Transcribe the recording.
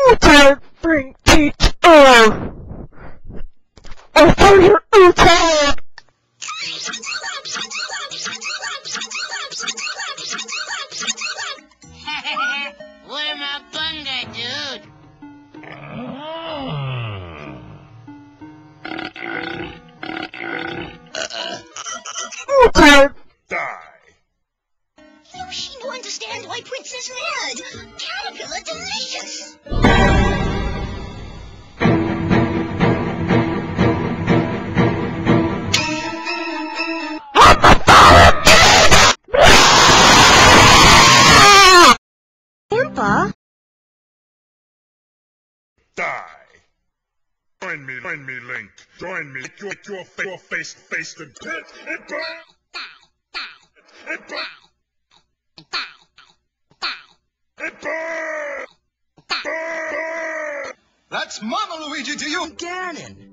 Uta bring teach or for your Uta. What am I bunga, dude? Uta Die. You seem to understand why Princess Red. Caterpillar delicious. Grandpa? Die. Join me, Link. Join me. Make your face the pit. And burn. And burn. And burn. Burn. That's Mama Luigi to you, Ganon.